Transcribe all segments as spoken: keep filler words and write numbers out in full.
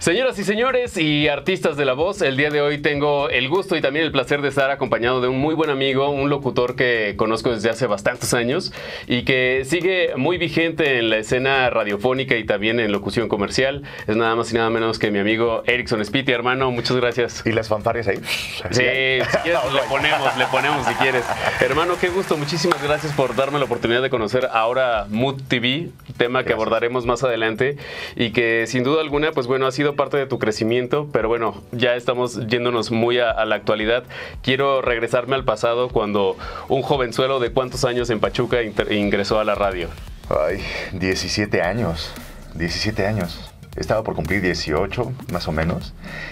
Señoras y señores y artistas de la voz, el día de hoy tengo el gusto y también el placer de estar acompañado de un muy buen amigo, un locutor que conozco desde hace bastantes años y que sigue muy vigente en la escena radiofónica y también en locución comercial. Es nada más y nada menos que mi amigo Erickson Spiti, hermano. Muchas gracias. ¿Y las fanfarrias ahí? Sí, si quieres le ponemos, le ponemos si quieres. Hermano, qué gusto. Muchísimas gracias por darme la oportunidad de conocer ahora Mood T V, tema que abordaremos más adelante y que sin duda alguna, pues bueno, ha sido parte de tu crecimiento, pero bueno, ya estamos yéndonos muy a, a la actualidad. Quiero regresarme al pasado cuando un jovenzuelo de cuántos años en Pachuca ingresó a la radio. Ay, diecisiete años, diecisiete años. Estaba por cumplir dieciocho, más o menos.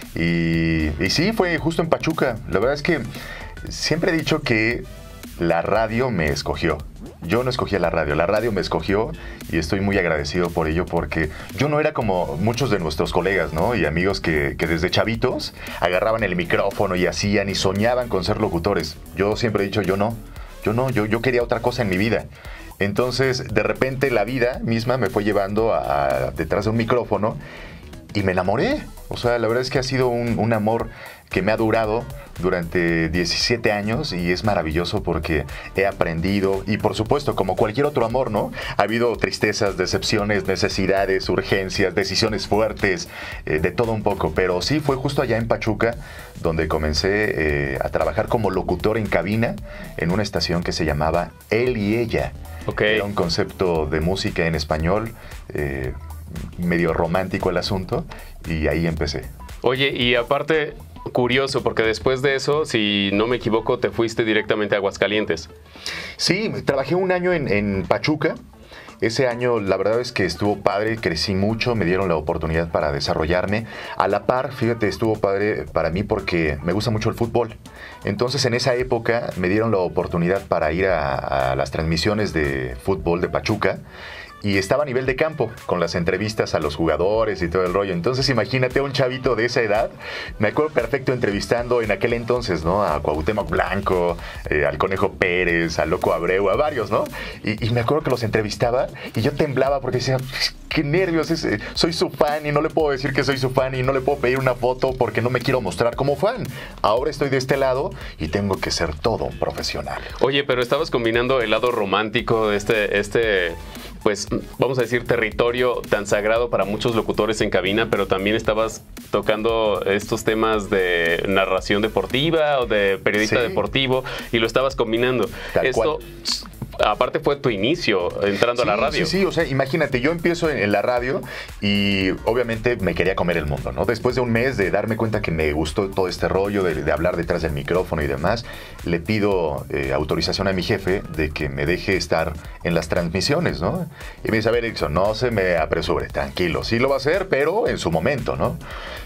Y, y sí, fue justo en Pachuca. La verdad es que siempre he dicho que la radio me escogió. Yo no escogí a la radio, la radio me escogió y estoy muy agradecido por ello porque yo no era como muchos de nuestros colegas, ¿no? Y amigos que, que desde chavitos agarraban el micrófono y hacían y soñaban con ser locutores. Yo siempre he dicho, yo no, yo no, yo, yo quería otra cosa en mi vida. Entonces, de repente la vida misma me fue llevando a, a detrás de un micrófono y me enamoré. O sea, la verdad es que ha sido un, un amor que me ha durado durante diecisiete años y es maravilloso porque he aprendido y por supuesto, como cualquier otro amor, ¿no? Ha habido tristezas, decepciones, necesidades, urgencias, decisiones fuertes, eh, de todo un poco. Pero sí, fue justo allá en Pachuca donde comencé eh, a trabajar como locutor en cabina en una estación que se llamaba Él y Ella. Okay. Era un concepto de música en español, eh, medio romántico el asunto, y ahí empecé. Oye, y aparte, curioso, porque después de eso, si no me equivoco, te fuiste directamente a Aguascalientes. Sí, trabajé un año en, en Pachuca. Ese año la verdad es que estuvo padre, crecí mucho, me dieron la oportunidad para desarrollarme. A la par, fíjate, estuvo padre para mí porque me gusta mucho el fútbol. Entonces en esa época me dieron la oportunidad para ir a, a las transmisiones de fútbol de Pachuca. Y estaba a nivel de campo, con las entrevistas a los jugadores y todo el rollo. Entonces imagínate a un chavito de esa edad. Me acuerdo perfecto entrevistando en aquel entonces, ¿no? A Cuauhtémoc Blanco, eh, al Conejo Pérez, al Loco Abreu, a varios, ¿no? Y, y me acuerdo que los entrevistaba y yo temblaba porque decía, qué nervios, es, eh, soy su fan y no le puedo decir que soy su fan y no le puedo pedir una foto porque no me quiero mostrar como fan. Ahora estoy de este lado y tengo que ser todo un profesional. Oye, pero estabas combinando el lado romántico de este... este... pues vamos a decir territorio tan sagrado para muchos locutores en cabina, pero también estabas tocando estos temas de narración deportiva o de periodista sí. deportivo y lo estabas combinando. Tal Esto cual. Aparte fue tu inicio entrando sí, a la radio. Sí, sí, o sea, imagínate, yo empiezo en, en la radio y obviamente me quería comer el mundo, ¿no? Después de un mes de darme cuenta que me gustó todo este rollo de, de hablar detrás del micrófono y demás, le pido eh, autorización a mi jefe de que me deje estar en las transmisiones, ¿no? Y me dice, a ver, Erickson, no se me apresure, tranquilo, sí lo va a hacer, pero en su momento, ¿no?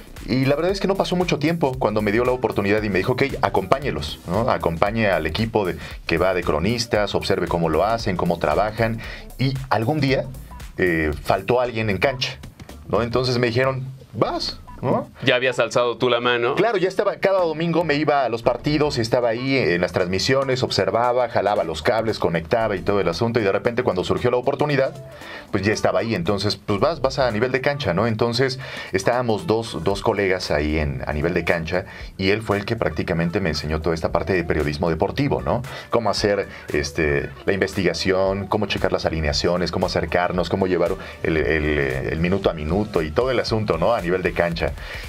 Y la verdad es que no pasó mucho tiempo cuando me dio la oportunidad y me dijo, ok, acompáñelos, ¿no? Acompañe al equipo de, que va de cronistas, observe cómo lo hacen, cómo trabajan. Y algún día eh, faltó alguien en cancha, ¿no? Entonces me dijeron, vas, ¿no? Ya habías alzado tú la mano. Claro, ya estaba, cada domingo me iba a los partidos, estaba ahí en las transmisiones, observaba, jalaba los cables, conectaba y todo el asunto, y de repente cuando surgió la oportunidad, pues ya estaba ahí. Entonces, pues vas, vas a nivel de cancha, ¿no? Entonces estábamos dos, dos colegas ahí en, a nivel de cancha, y él fue el que prácticamente me enseñó toda esta parte de periodismo deportivo, ¿no? Cómo hacer este, la investigación, cómo checar las alineaciones, cómo acercarnos, cómo llevar el, el, el minuto a minuto y todo el asunto, ¿no? A nivel de cancha.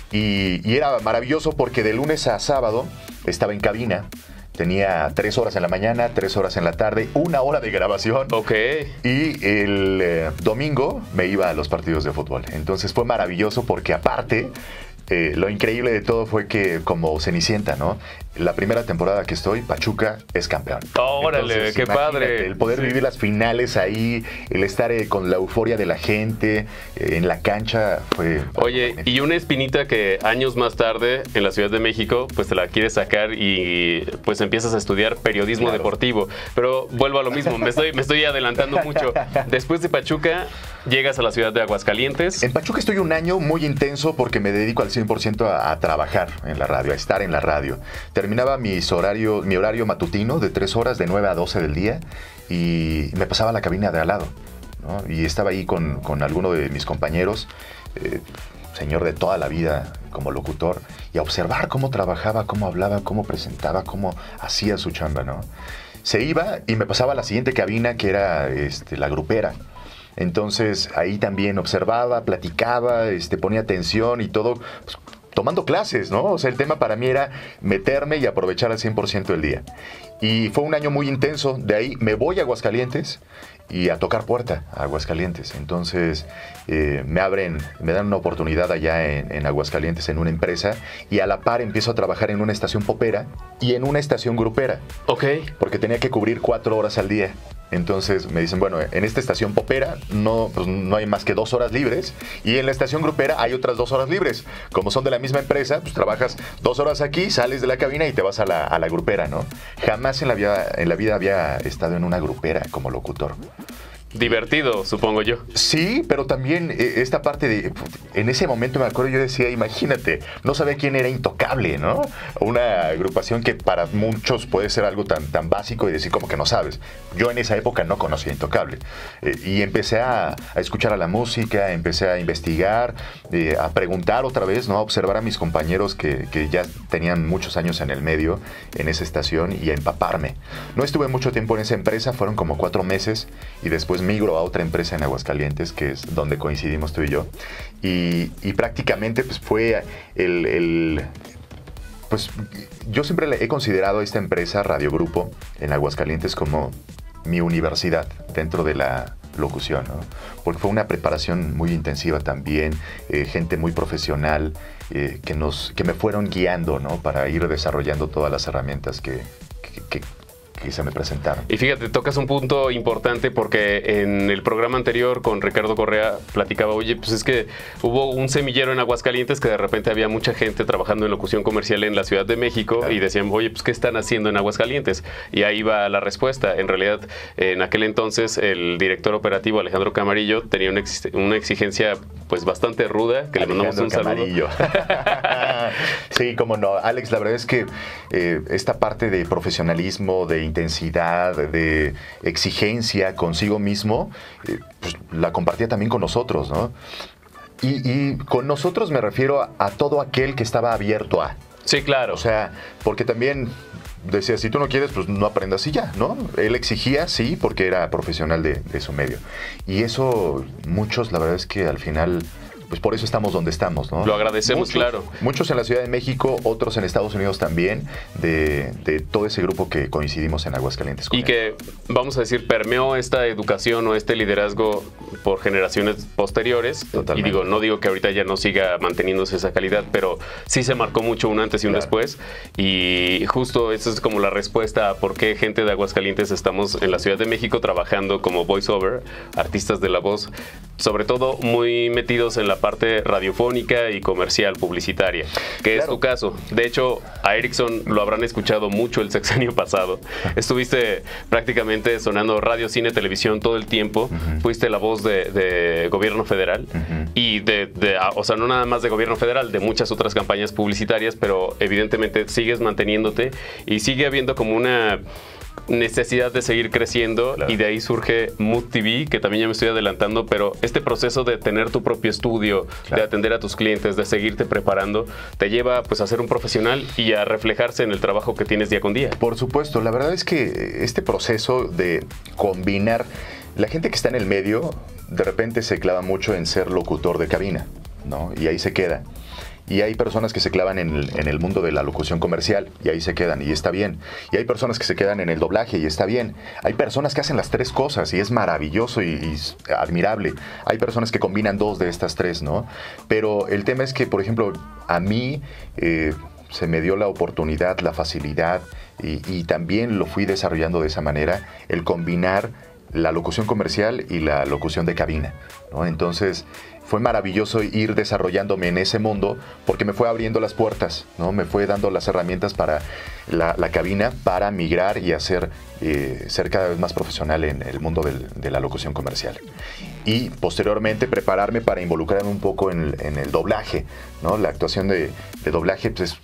Y, y era maravilloso porque de lunes a sábado estaba en cabina. Tenía tres horas en la mañana, tres horas en la tarde, una hora de grabación. Ok. Y el eh, domingo me iba a los partidos de fútbol. Entonces fue maravilloso porque aparte, eh, lo increíble de todo fue que como Cenicienta, ¿no? La primera temporada que estoy, Pachuca es campeón. ¡Órale, Entonces, qué padre! El poder sí. vivir las finales ahí, el estar eh, con la euforia de la gente, eh, en la cancha, fue... Oye, y una espinita que años más tarde, en la Ciudad de México, pues te la quieres sacar y pues empiezas a estudiar periodismo claro. deportivo. Pero vuelvo a lo mismo, me estoy, me estoy adelantando mucho. Después de Pachuca, llegas a la ciudad de Aguascalientes. En Pachuca estoy un año muy intenso porque me dedico al cien por ciento a, a trabajar en la radio, a estar en la radio. Terminaba mis horario, mi horario matutino de tres horas, de nueve a doce del día, y me pasaba a la cabina de al lado, ¿no? Y estaba ahí con, con alguno de mis compañeros. Eh, señor de toda la vida como locutor, y a observar cómo trabajaba, cómo hablaba, cómo presentaba, cómo hacía su chamba, ¿no? Se iba y me pasaba a la siguiente cabina, que era este, la grupera. Entonces ahí también observaba, platicaba, este, ponía atención y todo, pues, tomando clases, ¿no? O sea, el tema para mí era meterme y aprovechar al cien por ciento el día. Y fue un año muy intenso. De ahí me voy a Aguascalientes y a tocar puerta a Aguascalientes. Entonces eh, me abren, me dan una oportunidad allá en, en Aguascalientes en una empresa, y a la par empiezo a trabajar en una estación popera y en una estación grupera. Ok. Porque tenía que cubrir cuatro horas al día. Entonces me dicen, bueno, en esta estación popera no, pues no hay más que dos horas libres, y en la estación grupera hay otras dos horas libres. Como son de la misma empresa, pues trabajas dos horas aquí, sales de la cabina y te vas a la, a la grupera, ¿no? Jamás en la vida, en la vida había estado en una grupera como locutor. Divertido, supongo yo. Sí, pero también eh, esta parte de... En ese momento me acuerdo, yo decía, imagínate, no sabía quién era Intocable, ¿no? Una agrupación que para muchos puede ser algo tan, tan básico y decir como que no sabes. Yo en esa época no conocía Intocable. Eh, y empecé a, a escuchar a la música, empecé a investigar, eh, a preguntar otra vez, ¿no? A observar a mis compañeros que, que ya tenían muchos años en el medio, en esa estación, y a empaparme. No estuve mucho tiempo en esa empresa, fueron como cuatro meses, y después migro a otra empresa en Aguascalientes, que es donde coincidimos tú y yo, y, y prácticamente pues fue el, el pues yo siempre he considerado a esta empresa Radio Grupo en Aguascalientes como mi universidad dentro de la locución, ¿no? Porque fue una preparación muy intensiva también, eh, gente muy profesional, eh, que nos que me fueron guiando, ¿no? Para ir desarrollando todas las herramientas que, que, que que se me presentaron. Y fíjate, tocas un punto importante, porque en el programa anterior con Ricardo Correa platicaba, oye, pues es que hubo un semillero en Aguascalientes que de repente había mucha gente trabajando en locución comercial en la Ciudad de México, claro. Y decían, oye, pues ¿qué están haciendo en Aguascalientes? Y ahí va la respuesta. En realidad, en aquel entonces, el director operativo Alejandro Camarillo tenía una, ex una exigencia pues bastante ruda, que Alejandro le mandamos un Camarillo. saludo. Sí, cómo no. Alex, la verdad es que eh, esta parte de profesionalismo, de intensidad, de exigencia consigo mismo, eh, pues, la compartía también con nosotros, ¿no? Y, y con nosotros me refiero a, a todo aquel que estaba abierto a. Sí, claro. O sea, porque también decía, si tú no quieres, pues no aprendas y ya, ¿no? Él exigía, sí, porque era profesional de, de su medio. Y eso, muchos, la verdad es que al final... pues por eso estamos donde estamos, ¿no? Lo agradecemos, muchos, claro. Muchos en la Ciudad de México, otros en Estados Unidos también, de, de todo ese grupo que coincidimos en Aguascalientes. Y él. Que, vamos a decir, permeó esta educación o este liderazgo por generaciones posteriores. Totalmente. Y digo, no digo que ahorita ya no siga manteniéndose esa calidad, pero sí se marcó mucho un antes y un claro. después. Y justo esa es como la respuesta a por qué gente de Aguascalientes estamos en la Ciudad de México trabajando como voiceover, artistas de la voz, sobre todo muy metidos en la parte radiofónica y comercial, publicitaria, que claro. es tu caso. De hecho, a Erickson lo habrán escuchado mucho el sexenio pasado. Estuviste prácticamente sonando radio, cine, televisión todo el tiempo. Uh-huh. Fuiste la voz de, de gobierno federal. Uh-huh. Y de, de, o sea, no nada más de gobierno federal, de muchas otras campañas publicitarias, pero evidentemente sigues manteniéndote y sigue habiendo como una necesidad de seguir creciendo, claro. Y de ahí surge Mood T V, que también ya me estoy adelantando, pero este proceso de tener tu propio estudio, claro. De atender a tus clientes, de seguirte preparando, te lleva pues a ser un profesional y a reflejarse en el trabajo que tienes día con día. Por supuesto, la verdad es que este proceso de combinar, la gente que está en el medio de repente se clava mucho en ser locutor de cabina, ¿no? Y ahí se queda. Y hay personas que se clavan en el, en el mundo de la locución comercial y ahí se quedan y está bien. Y hay personas que se quedan en el doblaje y está bien. Hay personas que hacen las tres cosas y es maravilloso y, y admirable. Hay personas que combinan dos de estas tres, ¿no? Pero el tema es que, por ejemplo, a mí eh, se me dio la oportunidad, la facilidad y, y también lo fui desarrollando de esa manera, el combinar la locución comercial y la locución de cabina, ¿no? Entonces fue maravilloso ir desarrollándome en ese mundo porque me fue abriendo las puertas, ¿no? Me fue dando las herramientas para la, la cabina para migrar y hacer eh, ser cada vez más profesional en el mundo del, de la locución comercial. Y posteriormente prepararme para involucrarme un poco en, en el doblaje, ¿no? La actuación de, de doblaje pues, es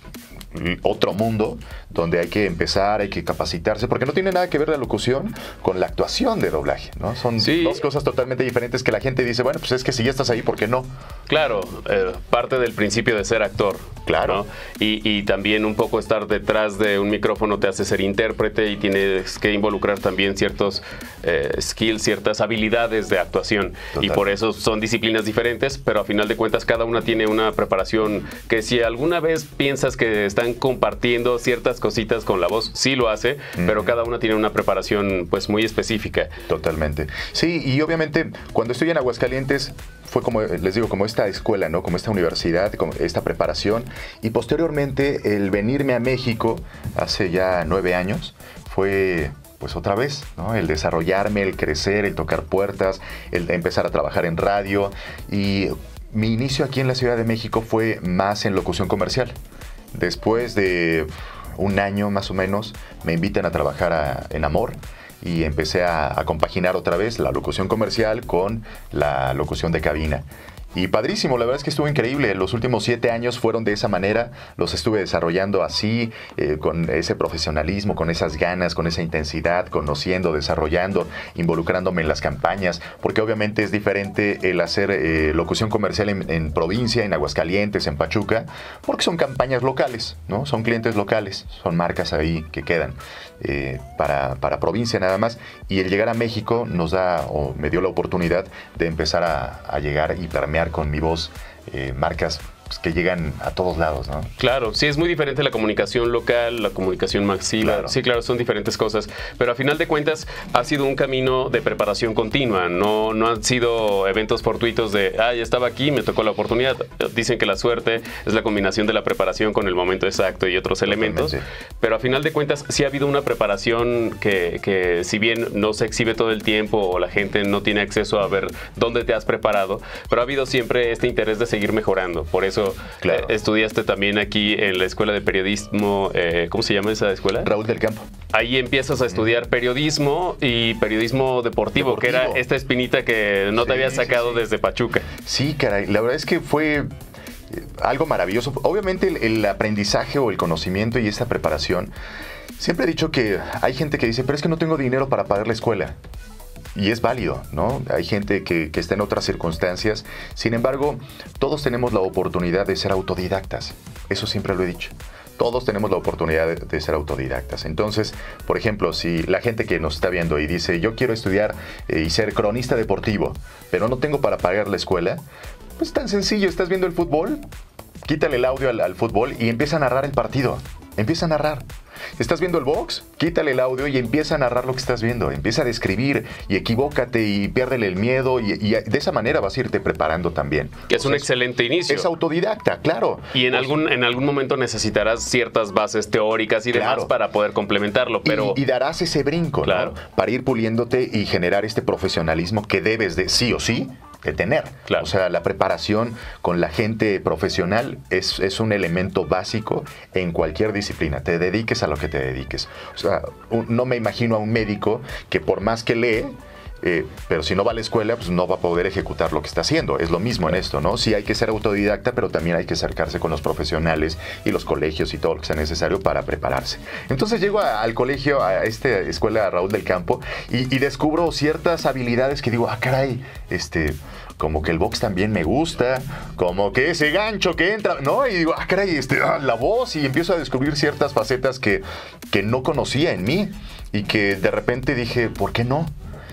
otro mundo donde hay que empezar, hay que capacitarse, porque no tiene nada que ver la locución con la actuación de doblaje, ¿no? Son sí. dos cosas totalmente diferentes que la gente dice, bueno, pues es que si ya estás ahí, ¿por qué no? Claro, eh, parte del principio de ser actor. Claro. ¿no? Y, y también un poco estar detrás de un micrófono te hace ser intérprete y tienes que involucrar también ciertos eh, skills, ciertas habilidades de actuación. Total. Y por eso son disciplinas diferentes, pero a final de cuentas cada una tiene una preparación que si alguna vez piensas que están compartiendo ciertas cositas con la voz, sí lo hace, mm. pero cada una tiene una preparación pues muy específica. Totalmente. Sí, y obviamente cuando estoy en Aguascalientes fue como, les digo, como esta escuela, ¿no? Como esta universidad, como esta preparación. Y posteriormente el venirme a México hace ya nueve años fue pues otra vez, ¿no? El desarrollarme, el crecer, el tocar puertas, el empezar a trabajar en radio. Y mi inicio aquí en la Ciudad de México fue más en locución comercial. Después de un año más o menos me invitan a trabajar a, en Amor. Y empecé a, a compaginar otra vez la locución comercial con la locución de cabina. Y padrísimo, la verdad es que estuvo increíble. Los últimos siete años fueron de esa manera. Los estuve desarrollando así, eh, con ese profesionalismo, con esas ganas, con esa intensidad, conociendo, desarrollando, involucrándome en las campañas. Porque obviamente es diferente el hacer eh, locución comercial en, en provincia, en Aguascalientes, en Pachuca, porque son campañas locales, ¿no? Son clientes locales, son marcas ahí que quedan eh, para, para provincia nada más. Y el llegar a México nos da, o me dio la oportunidad de empezar a, a llegar y permear con mi voz eh, marcas pues, que llegan a todos lados, ¿no? Claro, sí, es muy diferente la comunicación local, la comunicación masiva. Claro. Sí, claro, son diferentes cosas. Pero a final de cuentas ha sido un camino de preparación continua. No, no han sido eventos fortuitos de, ah, ya estaba aquí, me tocó la oportunidad. Dicen que la suerte es la combinación de la preparación con el momento exacto y otros elementos. Totalmente. Pero a final de cuentas sí ha habido una preparación que, que si bien no se exhibe todo el tiempo o la gente no tiene acceso a ver dónde te has preparado, pero ha habido siempre este interés de seguir mejorando. Por eso Claro. Eh, estudiaste también aquí en la Escuela de Periodismo, eh, ¿cómo se llama esa escuela? Raúl del Campo. Ahí empiezas a estudiar mm. periodismo y periodismo deportivo, deportivo, que era esta espinita que no sí, te había sacado sí, sí. desde Pachuca. Sí, caray, la verdad es que fue algo maravilloso. Obviamente el, el aprendizaje o el conocimiento y esta preparación, siempre he dicho que hay gente que dice, pero es que no tengo dinero para pagar la escuela. Y es válido, ¿no? Hay gente que, que está en otras circunstancias. Sin embargo, todos tenemos la oportunidad de ser autodidactas. Eso siempre lo he dicho. Todos tenemos la oportunidad de, de ser autodidactas. Entonces, por ejemplo, si la gente que nos está viendo y dice, yo quiero estudiar eh, y ser cronista deportivo, pero no tengo para pagar la escuela, pues tan sencillo, estás viendo el fútbol, quítale el audio al, al fútbol y empieza a narrar el partido. Empieza a narrar. ¿Estás viendo el box? Quítale el audio y empieza a narrar lo que estás viendo. Empieza a describir y equivócate y piérdele el miedo y, y de esa manera vas a irte preparando también. Que es un excelente inicio. Es autodidacta, claro. Y en, pues, algún, en algún momento necesitarás ciertas bases teóricas y demás claro. para poder complementarlo. Pero... Y, y darás ese brinco, claro. ¿no? Para ir puliéndote y generar este profesionalismo que debes de sí o sí de tener. Claro. O sea, la preparación con la gente profesional es, es un elemento básico en cualquier disciplina. Te dediques a lo que te dediques. O sea, un, no me imagino a un médico que por más que lee, Eh, pero si no va a la escuela, pues no va a poder ejecutar lo que está haciendo. Es lo mismo en esto, ¿no? Sí hay que ser autodidacta, pero también hay que acercarse con los profesionales y los colegios y todo lo que sea necesario para prepararse. Entonces llego a, al colegio, a esta escuela Raúl del Campo, y, y descubro ciertas habilidades que digo, ah, caray, este... como que el box también me gusta, como que ese gancho que entra, ¿no? Y digo, ah, caray, este, ah, la voz, y empiezo a descubrir ciertas facetas que, que no conocía en mí y que de repente dije, ¿por qué no?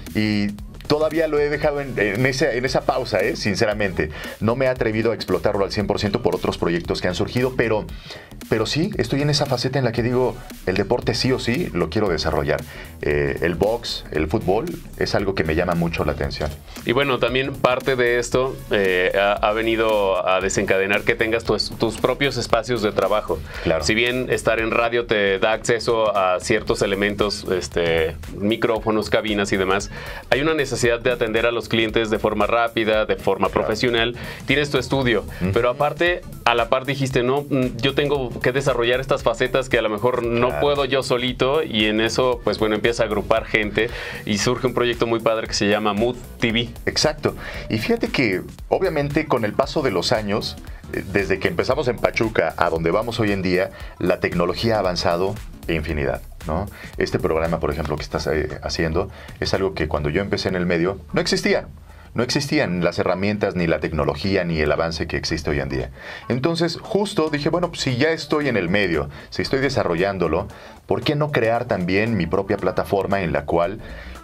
Y todavía lo he dejado en, en, esa, en esa pausa, ¿eh? Sinceramente. No me he atrevido a explotarlo al cien por ciento por otros proyectos que han surgido, pero, pero sí, estoy en esa faceta en la que digo, el deporte sí o sí lo quiero desarrollar. Eh, el box, el fútbol, es algo que me llama mucho la atención. Y bueno, también parte de esto eh, ha, ha venido a desencadenar que tengas tus, tus propios espacios de trabajo. Claro. Si bien estar en radio te da acceso a ciertos elementos, este, micrófonos, cabinas y demás, hay una necesidad de atender a los clientes de forma rápida, de forma claro. profesional. Tienes tu estudio, uh-huh. pero aparte, a la par dijiste, no, yo tengo que desarrollar estas facetas que a lo mejor no claro. puedo yo solito, y en eso, pues bueno, empieza a agrupar gente y surge un proyecto muy padre que se llama Mood T V. Exacto. Y fíjate que, obviamente, con el paso de los años, desde que empezamos en Pachuca a donde vamos hoy en día, la tecnología ha avanzado infinidad, ¿no? Este programa, por ejemplo, que estás eh, haciendo, es algo que cuando yo empecé en el medio no existía. No existían las herramientas, ni la tecnología, ni el avance que existe hoy en día. Entonces, justo dije, bueno, pues, si ya estoy en el medio, si estoy desarrollándolo, ¿por qué no crear también mi propia plataforma en la cual,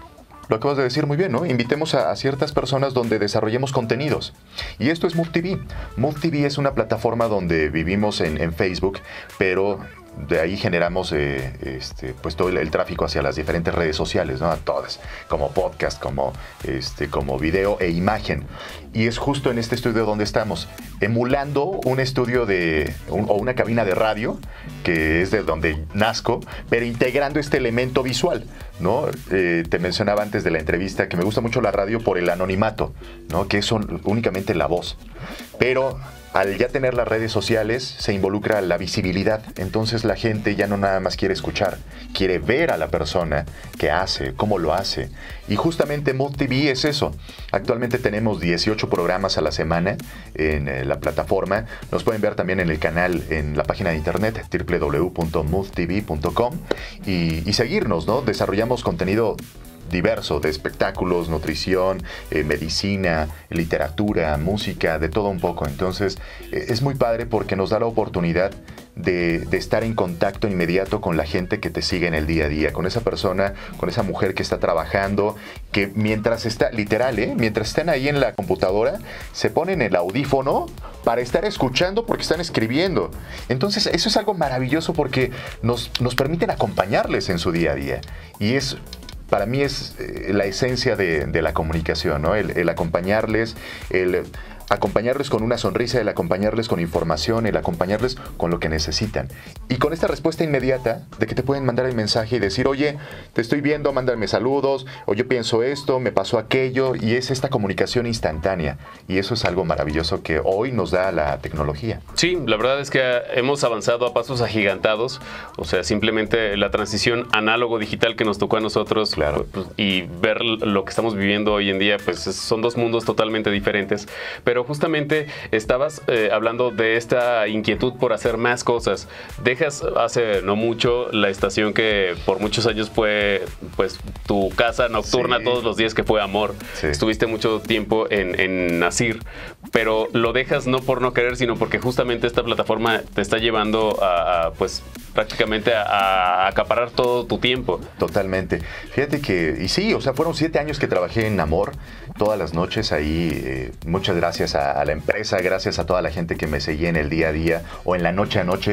lo acabas de decir muy bien, ¿no? Invitemos a, a ciertas personas donde desarrollemos contenidos. Y esto es MoveTV. MoveTV es una plataforma donde vivimos en, en Facebook, pero de ahí generamos eh, este, pues todo el, el tráfico hacia las diferentes redes sociales, ¿no? A todas, como podcast, como, este, como video e imagen. Y es justo en este estudio donde estamos, emulando un estudio de, un, o una cabina de radio, que es de donde nazco, pero integrando este elemento visual, ¿no? Eh, te mencionaba antes de la entrevista que me gusta mucho la radio por el anonimato, ¿no? Que es únicamente la voz. Pero al ya tener las redes sociales, se involucra la visibilidad. Entonces la gente ya no nada más quiere escuchar, quiere ver a la persona que hace, cómo lo hace. Y justamente MoveTV es eso. Actualmente tenemos dieciocho programas a la semana en eh, la plataforma. Nos pueden ver también en el canal, en la página de internet, w w w punto movetv punto com, y, y seguirnos, ¿no? Desarrollamos contenido diverso, de espectáculos, nutrición, eh, medicina, literatura, música, de todo un poco. Entonces, eh, es muy padre porque nos da la oportunidad de, de estar en contacto inmediato con la gente que te sigue en el día a día, con esa persona, con esa mujer que está trabajando, que mientras está, literal, ¿eh? mientras están ahí en la computadora, se ponen el audífono para estar escuchando porque están escribiendo. Entonces, eso es algo maravilloso porque nos, nos permiten acompañarles en su día a día. Y es... Para mí es eh, la esencia de, de la comunicación, ¿no? El, el acompañarles, el acompañarles con una sonrisa, el acompañarles con información, el acompañarles con lo que necesitan. Y con esta respuesta inmediata de que te pueden mandar el mensaje y decir, oye, te estoy viendo, mándame saludos, o yo pienso esto, me pasó aquello, y es esta comunicación instantánea. Y eso es algo maravilloso que hoy nos da la tecnología. Sí, la verdad es que hemos avanzado a pasos agigantados, o sea, simplemente la transición análogo-digital que nos tocó a nosotros, claro, pues, y ver lo que estamos viviendo hoy en día, pues son dos mundos totalmente diferentes. Pero justamente estabas eh, hablando de esta inquietud por hacer más cosas. Dejas hace no mucho la estación que por muchos años fue pues tu casa nocturna, sí, todos los días, que fue Amor. Sí. Estuviste mucho tiempo en, en Nasir, pero lo dejas no por no querer, sino porque justamente esta plataforma te está llevando a, a pues prácticamente a, a acaparar todo tu tiempo. Totalmente. Fíjate que, y sí, o sea, fueron siete años que trabajé en Amor, todas las noches ahí. Eh, muchas gracias a, a la empresa, gracias a toda la gente que me seguía en el día a día o en la noche a noche.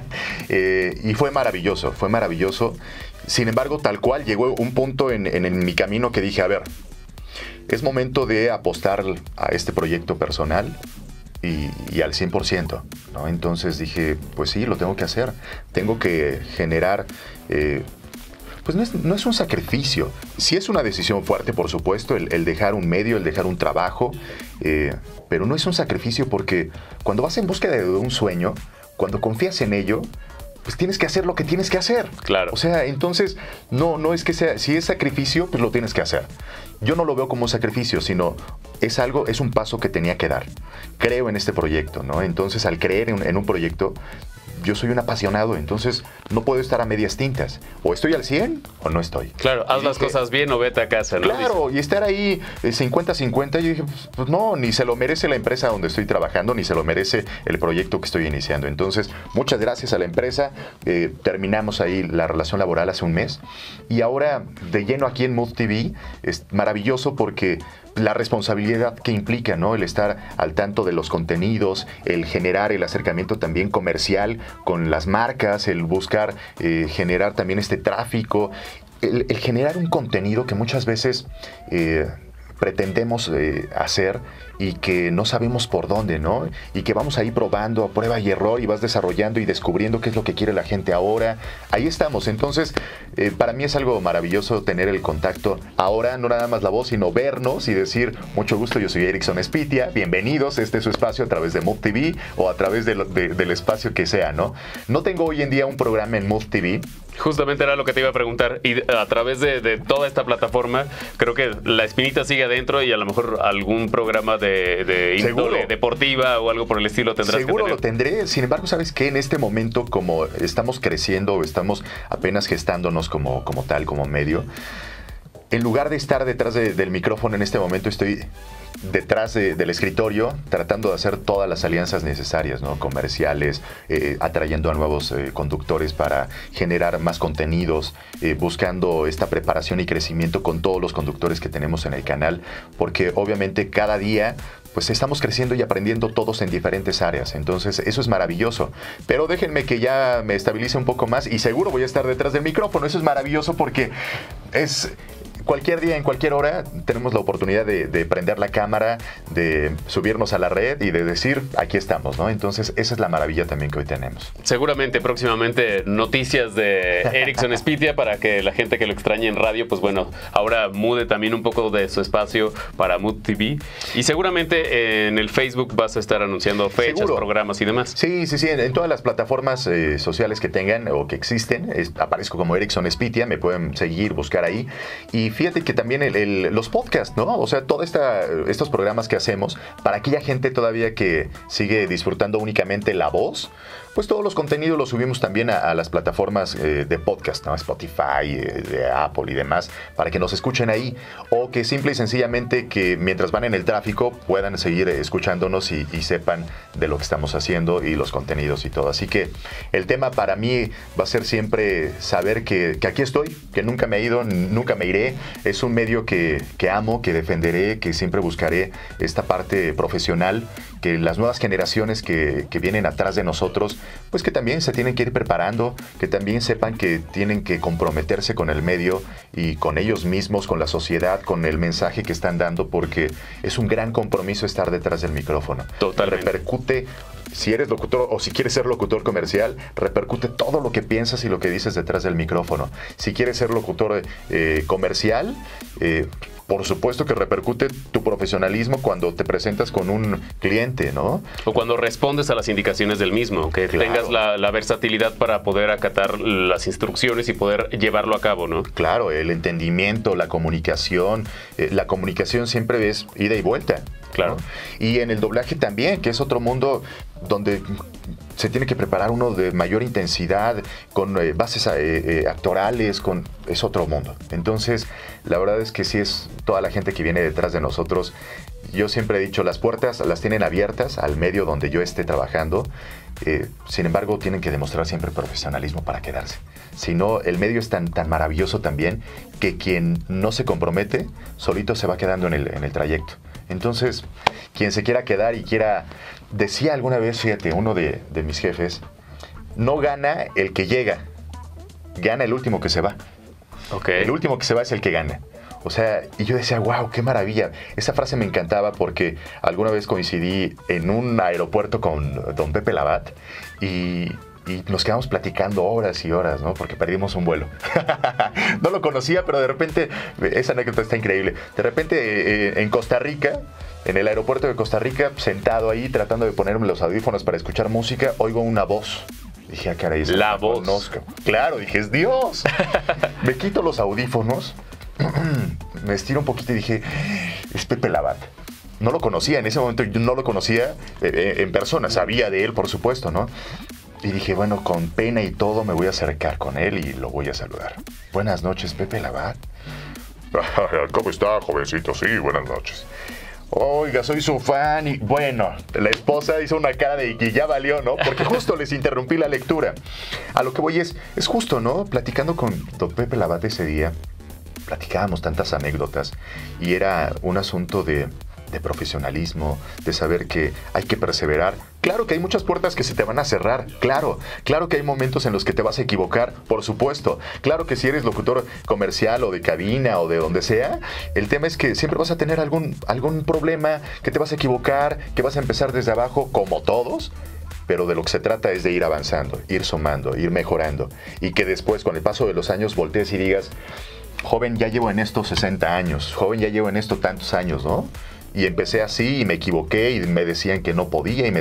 eh, y fue maravilloso, fue maravilloso. Sin embargo, tal cual, llegó un punto en, en, en mi camino que dije, a ver, es momento de apostar a este proyecto personal. Y, y al cien por ciento, ¿no? Entonces dije, pues sí, lo tengo que hacer. Tengo que generar... Eh, pues no es, no es un sacrificio. Sí es una decisión fuerte, por supuesto, el, el dejar un medio, el dejar un trabajo. Eh, pero no es un sacrificio porque cuando vas en búsqueda de un sueño, cuando confías en ello, pues tienes que hacer lo que tienes que hacer. Claro. O sea, entonces, no, no es que sea... Si es sacrificio, pues lo tienes que hacer. Yo no lo veo como sacrificio, sino es algo, es un paso que tenía que dar. Creo en este proyecto, ¿no? Entonces, al creer en, en un proyecto, yo soy un apasionado, entonces no puedo estar a medias tintas. O estoy al cien o no estoy. Claro, haz y las dije, cosas bien o vete a casa, ¿no? Claro, y estar ahí cincuenta cincuenta, yo dije, pues, pues no, ni se lo merece la empresa donde estoy trabajando, ni se lo merece el proyecto que estoy iniciando. Entonces, muchas gracias a la empresa. Eh, terminamos ahí la relación laboral hace un mes. Y ahora, de lleno aquí en MoveTV, es maravilloso porque la responsabilidad que implica, ¿no? El estar al tanto de los contenidos, el generar el acercamiento también comercial con las marcas, el buscar eh, generar también este tráfico, el, el generar un contenido que muchas veces eh, pretendemos eh, hacer y que no sabemos por dónde, ¿no? Y que vamos ahí probando a prueba y error y vas desarrollando y descubriendo qué es lo que quiere la gente ahora. Ahí estamos. Entonces, eh, para mí es algo maravilloso tener el contacto ahora, no nada más la voz, sino vernos y decir, mucho gusto, yo soy Erickson Espitia, bienvenidos, este es su espacio a través de MoveTV o a través de lo, de, del espacio que sea, ¿no? No tengo hoy en día un programa en MoveTV Justamente era lo que te iba a preguntar. Y a través de, de toda esta plataforma, creo que la espinita sigue adentro y a lo mejor algún programa de, de índole deportiva o algo por el estilo tendrás que tener. Seguro lo tendré. Sin embargo, ¿sabes qué? En este momento, como estamos creciendo, estamos apenas gestándonos como, como tal, como medio, en lugar de estar detrás de, del micrófono en este momento, estoy detrás de, del escritorio tratando de hacer todas las alianzas necesarias, ¿no? Comerciales, eh, atrayendo a nuevos eh, conductores para generar más contenidos, eh, buscando esta preparación y crecimiento con todos los conductores que tenemos en el canal, porque obviamente cada día pues estamos creciendo y aprendiendo todos en diferentes áreas. Entonces, eso es maravilloso. Pero déjenme que ya me estabilice un poco más y seguro voy a estar detrás del micrófono. Eso es maravilloso porque es... Cualquier día, en cualquier hora, tenemos la oportunidad de, de prender la cámara, de subirnos a la red y de decir, aquí estamos, ¿no? Entonces, esa es la maravilla también que hoy tenemos. Seguramente, próximamente, noticias de Erickson Spitia para que la gente que lo extrañe en radio, pues bueno, ahora mude también un poco de su espacio para Mood T V. Y seguramente en el Facebook vas a estar anunciando fechas, ¿seguro? Programas y demás. Sí, sí, sí. En, en todas las plataformas eh, sociales que tengan o que existen, es, aparezco como Erickson Spitia, me pueden seguir, buscar ahí. Y fíjate que también el, el, los podcasts, ¿no? O sea, todos estos programas que hacemos, para aquella gente todavía que sigue disfrutando únicamente la voz, pues todos los contenidos los subimos también a, a las plataformas eh, de podcast, ¿no? Spotify, eh, de Apple y demás, para que nos escuchen ahí. O que simple y sencillamente que mientras van en el tráfico puedan seguir escuchándonos y, y sepan de lo que estamos haciendo y los contenidos y todo. Así que el tema para mí va a ser siempre saber que, que aquí estoy, que nunca me he ido, nunca me iré. Es un medio que, que amo, que defenderé, que siempre buscaré esta parte profesional, que las nuevas generaciones que, que vienen atrás de nosotros, pues que también se tienen que ir preparando, que también sepan que tienen que comprometerse con el medio y con ellos mismos, con la sociedad, con el mensaje que están dando, porque es un gran compromiso estar detrás del micrófono. Totalmente. Repercute, si eres locutor o si quieres ser locutor comercial, repercute todo lo que piensas y lo que dices detrás del micrófono. Si quieres ser locutor eh, comercial, eh, por supuesto que repercute tu profesionalismo cuando te presentas con un cliente, ¿no? O cuando respondes a las indicaciones del mismo, que claro. tengas la, la versatilidad para poder acatar las instrucciones y poder llevarlo a cabo, ¿no? Claro, el entendimiento, la comunicación. Eh, la comunicación siempre es ida y vuelta. Claro. ¿No? Y en el doblaje también, que es otro mundo donde se tiene que preparar uno de mayor intensidad, con eh, bases eh, eh, actorales, con, es otro mundo. Entonces, la verdad es que sí es toda la gente que viene detrás de nosotros. Yo siempre he dicho, las puertas las tienen abiertas al medio donde yo esté trabajando. Eh, sin embargo, tienen que demostrar siempre profesionalismo para quedarse. Si no, el medio es tan, tan maravilloso también que quien no se compromete, solito se va quedando en el, en el trayecto. Entonces, quien se quiera quedar y quiera... Decía alguna vez, fíjate, uno de, de mis jefes, no gana el que llega, gana el último que se va. Okay. El último que se va es el que gana. O sea, y yo decía, wow, qué maravilla. Esa frase me encantaba porque alguna vez coincidí en un aeropuerto con don Pepe Labat y... Y nos quedamos platicando horas y horas, ¿no? Porque perdimos un vuelo. No lo conocía, pero de repente, esa anécdota está increíble. De repente, eh, en Costa Rica, en el aeropuerto de Costa Rica, sentado ahí, tratando de ponerme los audífonos para escuchar música, oigo una voz. Dije, ah, caray, la la voz. Conozco. Claro, dije, es Dios. Me quito los audífonos, me estiro un poquito y dije, es Pepe Labat. No lo conocía, en ese momento yo no lo conocía eh, en persona, sabía de él, por supuesto, ¿no? Y dije, bueno, con pena y todo me voy a acercar con él y lo voy a saludar. Buenas noches, Pepe Labat. ¿Cómo está, jovencito? Sí, buenas noches. Oiga, soy su fan y bueno, la esposa hizo una cara de que ya valió, ¿no? Porque justo les interrumpí la lectura. A lo que voy es, es justo, ¿no? Platicando con don Pepe Labat ese día, platicábamos tantas anécdotas y era un asunto de... de profesionalismo, de saber que hay que perseverar. Claro que hay muchas puertas que se te van a cerrar, claro. Claro que hay momentos en los que te vas a equivocar, por supuesto. Claro que si eres locutor comercial o de cabina o de donde sea, el tema es que siempre vas a tener algún, algún problema, que te vas a equivocar, que vas a empezar desde abajo, como todos. Pero de lo que se trata es de ir avanzando, ir sumando, ir mejorando. Y que después, con el paso de los años, voltees y digas, joven, ya llevo en esto sesenta años, joven, ya llevo en esto tantos años, ¿no? Y empecé así y me equivoqué y me decían que no podía y me decían...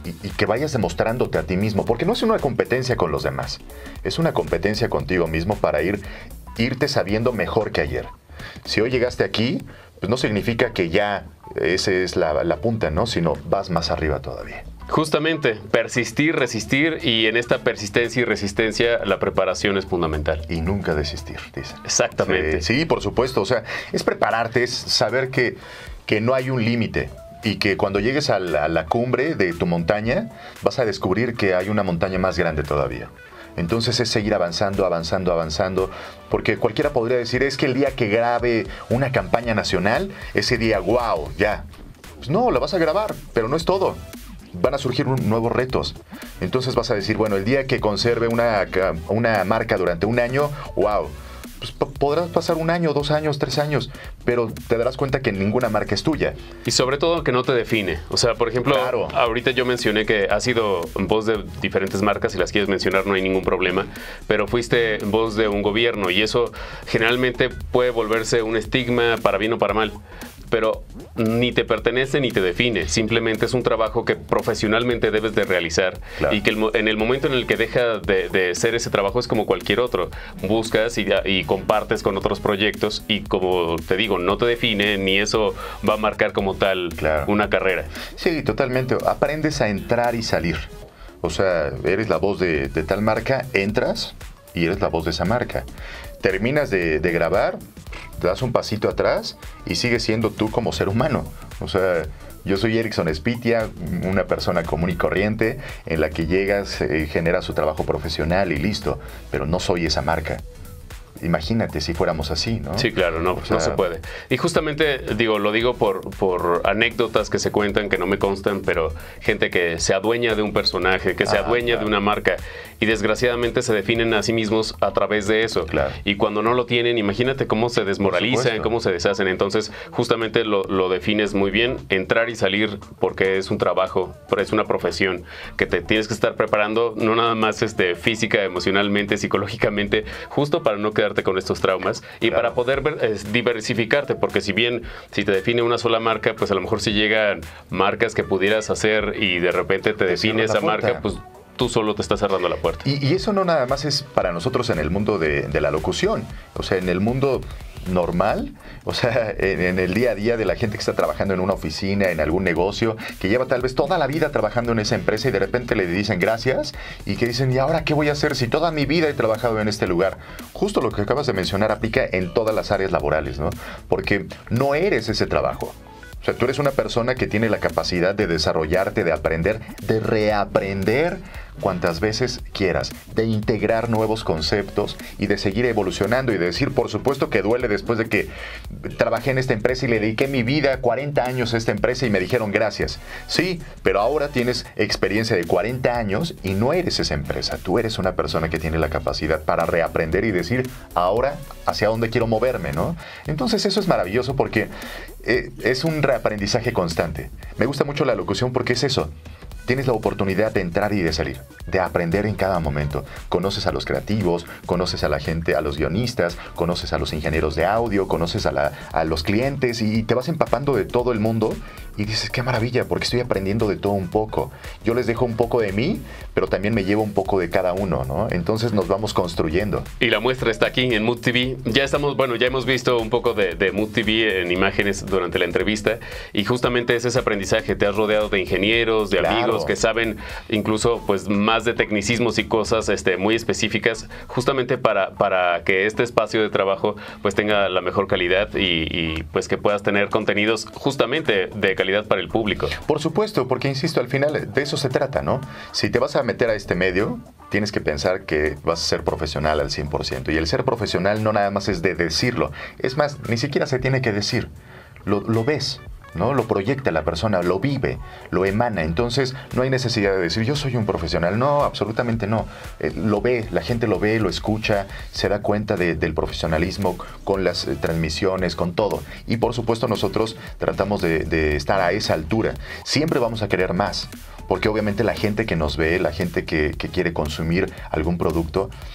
y, y que vayas demostrándote a ti mismo, porque no es una competencia con los demás, es una competencia contigo mismo para ir, irte sabiendo mejor que ayer. Si hoy llegaste aquí, pues no significa que ya esa es la, la punta, ¿no? Sino vas más arriba todavía. Justamente, persistir, resistir, y en esta persistencia y resistencia la preparación es fundamental. Y nunca desistir, dicen. Exactamente. Sí, sí, por supuesto. O sea, es prepararte, es saber que, que no hay un límite. Y que cuando llegues a la, a la cumbre de tu montaña, vas a descubrir que hay una montaña más grande todavía. Entonces es seguir avanzando, avanzando, avanzando, porque cualquiera podría decir, es que el día que grabe una campaña nacional, ese día, wow, ya. Pues no, la vas a grabar, pero no es todo. Van a surgir un, nuevos retos. Entonces vas a decir, bueno, el día que conserve una, una marca durante un año, wow. Pues podrás pasar un año, dos años, tres años, pero te darás cuenta que ninguna marca es tuya. Y sobre todo que no te define. O sea, por ejemplo, claro. Ahorita yo mencioné que has sido voz de diferentes marcas, si las quieres mencionar no hay ningún problema, pero fuiste voz de un gobierno y eso generalmente puede volverse un estigma para bien o para mal. Pero ni te pertenece ni te define. Simplemente es un trabajo que profesionalmente debes de realizar. Claro. Y que el, en el momento en el que deja de, de ser ese trabajo es como cualquier otro. Buscas y, y compartes con otros proyectos y como te digo, no te define ni eso va a marcar como tal claro. una carrera. Sí, totalmente. Aprendes a entrar y salir. O sea, eres la voz de, de tal marca, entras y eres la voz de esa marca. Terminas de, de grabar, te das un pasito atrás y sigues siendo tú como ser humano. O sea, yo soy Erickson Spitia, una persona común y corriente en la que llegas, eh, genera su trabajo profesional y listo, pero no soy esa marca. Imagínate si fuéramos así, ¿no? Sí, claro, no, o sea, no se puede. Y justamente, digo, lo digo por, por anécdotas que se cuentan, que no me constan, pero gente que se adueña de un personaje, que se ah, adueña claro. de una marca y desgraciadamente se definen a sí mismos a través de eso. Claro. Y cuando no lo tienen, imagínate cómo se desmoralizan, cómo se deshacen. Entonces, justamente lo, lo defines muy bien, entrar y salir, porque es un trabajo, es una profesión que te tienes que estar preparando, no nada más este, física, emocionalmente, psicológicamente, justo para no quedar con estos traumas y claro. para poder ver, eh, diversificarte, porque si bien si te define una sola marca, pues a lo mejor si llegan marcas que pudieras hacer y de repente te, te define esa marca, pues tú solo te estás cerrando la puerta. Y, y eso no nada más es para nosotros en el mundo de, de la locución, o sea, en el mundo normal, o sea, en, en el día a día de la gente que está trabajando en una oficina, en algún negocio, que lleva tal vez toda la vida trabajando en esa empresa y de repente le dicen gracias y que dicen, ¿y ahora qué voy a hacer si toda mi vida he trabajado en este lugar? Justo lo que acabas de mencionar aplica en todas las áreas laborales, ¿no? Porque no eres ese trabajo. O sea, tú eres una persona que tiene la capacidad de desarrollarte, de aprender, de reaprender cuantas veces quieras, de integrar nuevos conceptos y de seguir evolucionando y de decir, por supuesto que duele después de que trabajé en esta empresa y le dediqué mi vida, cuarenta años a esta empresa y me dijeron gracias. Sí, pero ahora tienes experiencia de cuarenta años y no eres esa empresa. Tú eres una persona que tiene la capacidad para reaprender y decir, ahora, hacia dónde quiero moverme, ¿no? Entonces eso es maravilloso porque eh, es un reaprendizaje constante. Me gusta mucho la locución porque es eso. Tienes la oportunidad de entrar y de salir, de aprender en cada momento. Conoces a los creativos, conoces a la gente, a los guionistas, conoces a los ingenieros de audio, conoces a, la, a los clientes y te vas empapando de todo el mundo y dices, qué maravilla, porque estoy aprendiendo de todo un poco. Yo les dejo un poco de mí, pero también me llevo un poco de cada uno, ¿no? Entonces nos vamos construyendo. Y la muestra está aquí en Mood T V. Ya estamos, bueno, ya hemos visto un poco de, de Mood T V en imágenes durante la entrevista y justamente es ese aprendizaje. Te has rodeado de ingenieros, de claro. amigos que saben incluso pues más de tecnicismos y cosas este, muy específicas justamente para, para que este espacio de trabajo pues tenga la mejor calidad y, y pues que puedas tener contenidos justamente de calidad para el público. Por supuesto, porque insisto, al final de eso se trata, ¿no? Si te vas a meter a este medio, tienes que pensar que vas a ser profesional al cien por ciento y el ser profesional no nada más es de decirlo, es más, ni siquiera se tiene que decir, lo, lo ves, ¿no? Lo proyecta la persona, lo vive, lo emana. Entonces no hay necesidad de decir yo soy un profesional. No, absolutamente no. Eh, lo ve, la gente lo ve, lo escucha, se da cuenta de, del profesionalismo con las eh, transmisiones, con todo. Y por supuesto nosotros tratamos de, de estar a esa altura. Siempre vamos a querer más, porque obviamente la gente que nos ve, la gente que, que quiere consumir algún producto,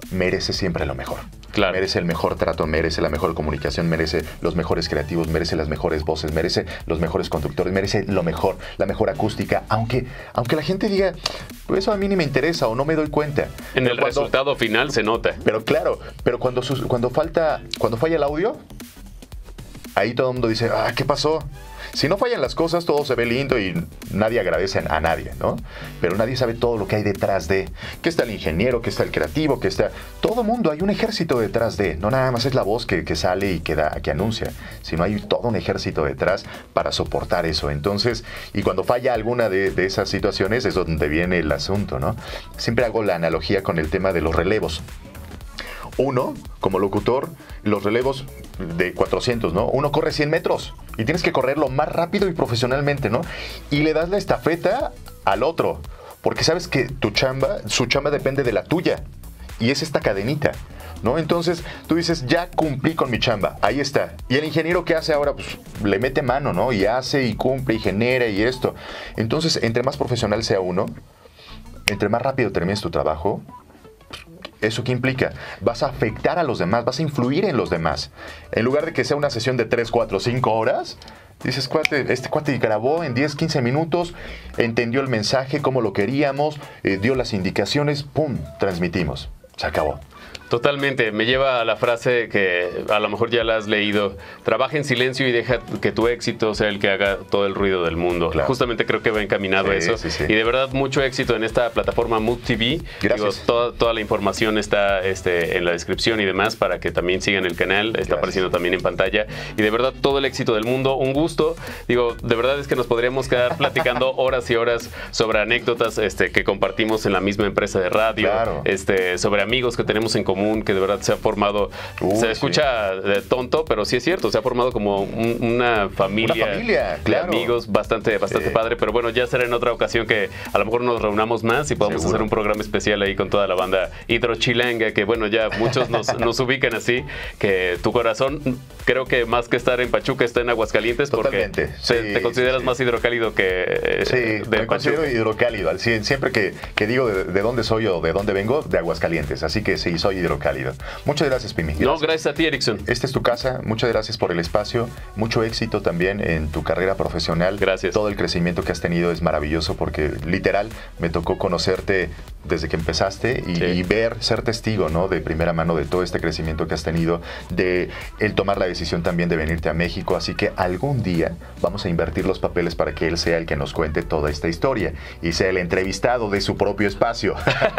merece siempre lo mejor. Claro. Merece el mejor trato, merece la mejor comunicación, merece los mejores creativos, merece las mejores voces, merece los mejores conductores, merece lo mejor, la mejor acústica, aunque, aunque la gente diga, pues eso a mí ni me interesa o no me doy cuenta. En Pero el cuando, resultado final se nota. Pero claro, pero cuando, sus, cuando falta, cuando falla el audio, ahí todo el mundo dice, ah, ¿qué pasó? Si no fallan las cosas, todo se ve lindo y nadie agradece a nadie, ¿no? Pero nadie sabe todo lo que hay detrás de. Que está el ingeniero, que está el creativo, que está... Todo mundo, hay un ejército detrás de. No nada más es la voz que, que sale y que, da, que anuncia, sino hay todo un ejército detrás para soportar eso. Entonces, y cuando falla alguna de, de esas situaciones es donde viene el asunto, ¿no? Siempre hago la analogía con el tema de los relevos. Uno, como locutor, los relevos de cuatrocientos, ¿no? Uno corre cien metros y tienes que correrlo más rápido y profesionalmente, ¿no? Y le das la estafeta al otro, porque sabes que tu chamba, su chamba depende de la tuya. Y es esta cadenita, ¿no? Entonces tú dices, ya cumplí con mi chamba, ahí está. Y el ingeniero, ¿qué hace ahora? Pues le mete mano, ¿no? Y hace y cumple y genera y esto. Entonces, entre más profesional sea uno, entre más rápido termines tu trabajo, ¿eso qué implica? Vas a afectar a los demás, vas a influir en los demás. En lugar de que sea una sesión de tres, cuatro, cinco horas, dices, cuate, este cuate grabó en diez, quince minutos, entendió el mensaje, cómo lo queríamos, eh, dio las indicaciones, ¡pum!, transmitimos. Se acabó. Totalmente, me lleva a la frase que a lo mejor ya la has leído: trabaja en silencio y deja que tu éxito sea el que haga todo el ruido del mundo. Claro. Justamente creo que va encaminado sí, a eso. Sí, sí. Y de verdad, mucho éxito en esta plataforma Mood T V. Gracias. Digo, toda, toda la información está este, en la descripción y demás para que también sigan el canal. Está Gracias. Apareciendo también en pantalla. Y de verdad, todo el éxito del mundo. Un gusto. Digo, de verdad es que nos podríamos quedar platicando horas y horas sobre anécdotas este, que compartimos en la misma empresa de radio. Claro. Este, sobre amigos que tenemos en común, que de verdad se ha formado, Uy, se escucha sí. de tonto, pero sí es cierto, se ha formado como un, una familia, una familia claro. de amigos bastante, bastante sí. padre, pero bueno, ya será en otra ocasión que a lo mejor nos reunamos más y podamos Seguro. hacer un programa especial ahí con toda la banda hidrochilanga, que bueno, ya muchos nos, nos ubican así, que tu corazón, creo que más que estar en Pachuca, está en Aguascalientes. Totalmente. Porque sí, te, te consideras sí, sí. más hidrocálido que sí, de me Pachuca. Considero hidrocálido, al cien, siempre que, que digo de, de dónde soy o de dónde vengo, de Aguascalientes, así que sí, soy hidrocálido. Muchas gracias, Pimi. Gracias. No, gracias a ti, Erickson. Esta es tu casa. Muchas gracias por el espacio. Mucho éxito también en tu carrera profesional. Gracias. Todo el crecimiento que has tenido es maravilloso porque literal me tocó conocerte desde que empezaste y, sí. y ver, ser testigo, ¿no? De primera mano de todo este crecimiento que has tenido, de el tomar la decisión también de venirte a México. Así que algún día vamos a invertir los papeles para que él sea el que nos cuente toda esta historia y sea el entrevistado de su propio espacio.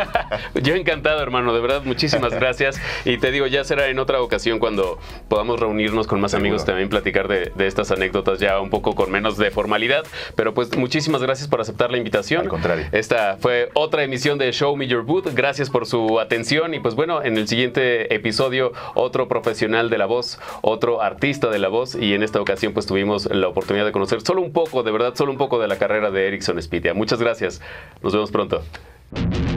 Yo encantado, hermano. De verdad, muchísimas gracias. Y te digo, ya será en otra ocasión cuando podamos reunirnos con más Seguro. amigos, también platicar de, de estas anécdotas ya un poco con menos de formalidad. Pero pues muchísimas gracias por aceptar la invitación. Al contrario. Esta fue otra emisión de Show Me Your Booth. Gracias por su atención y pues bueno, en el siguiente episodio otro profesional de la voz, otro artista de la voz, y en esta ocasión pues tuvimos la oportunidad de conocer solo un poco, de verdad, solo un poco de la carrera de Erickson Espitia. Muchas gracias. Nos vemos pronto.